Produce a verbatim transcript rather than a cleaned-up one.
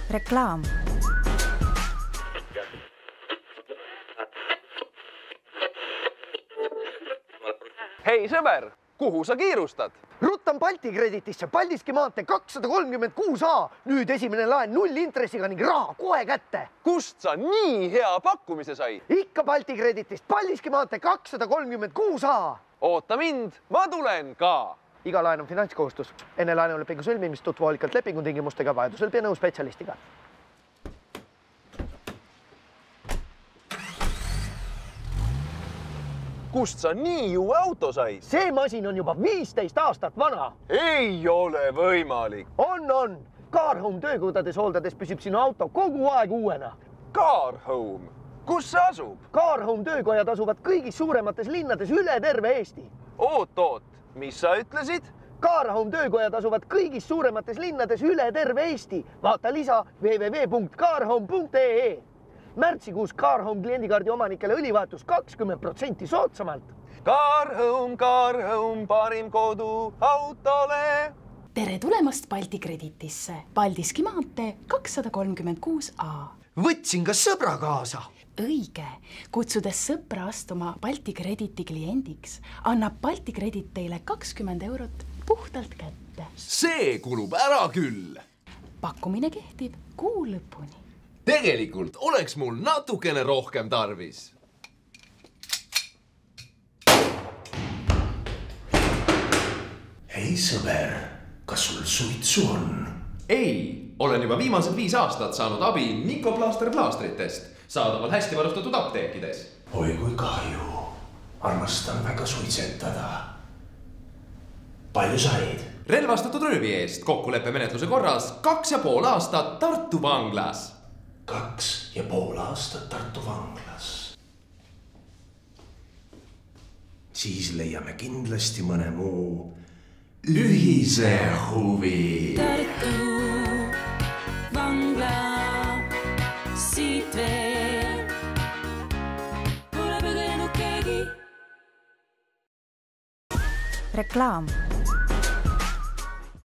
reklaam. Hei sõber, kuhu sa kiirustad? Ruttan Balti Kreditisse, Paldiski maantee kakssada kolmkümmend kuus A. Nüüd esimene laen null intressiga ning raha kohe kätte. Kust sa nii hea pakkumise sai? Ikka Balti Kreditist, Paldiski maantee kakssada kolmkümmend kuus A. Oota mind, ma tulen ka. Iga laen on finantskohustus. Enne laenulepingu sõlmimist tutvu hoolikalt lepingu tingimustega, vajadusel pea nõu spetsialistiga. Kust sa nii uue auto sai? See masin on juba viisteist aastat vana. Ei ole võimalik. On, on. Car Home töökodades hooldades püsib sinu auto kogu aeg uuena. Car Home? Kus see asub? Car Home töökojad asuvad kõigis suuremates linnades üle terve Eesti. Oot, oot, mis sa ütlesid? Car Home töökojad asuvad kõigis suuremates linnades üle terve Eesti. Vaata lisa w w w punkt car home punkt e e. Märtsikuus Car Home kliendikaardi omanikele õlivahetus kakskümmend protsenti soodsamalt. Car Home, Car Home, parim kodu autole. Tere tulemast Balti Kreditisse. Paldiski maantee kakssada kolmkümmend kuus A. Võtsin ka sõbra kaasa. Õige. Kutsudes sõpra astuma Balti Krediti kliendiks, annab Balti Kredit teile kakskümmend eurot puhtalt kätte. See kulub ära küll. Pakkumine kehtib kuu lõpuni. Tegelikult oleks mul natukene rohkem tarvis. Hei sõber, kas sul suitsu on? Ei, olen juba viimased viis aastat saanud abi Nikoplaaster plaastritest, saadaval hästi varustatud apteekides. Oi kui kahju, armastan väga suitsetada. Palju said? Relvastatud röövi eest kokkuleppe menetluse korras kaks ja pool aastat Tartu vanglas. Kaks ja pool aastat Tartu vanglas. Siis leiame kindlasti mõne muu ühise huvi. Tartu vangla, siit veel pole põgenud keegi. reklaam.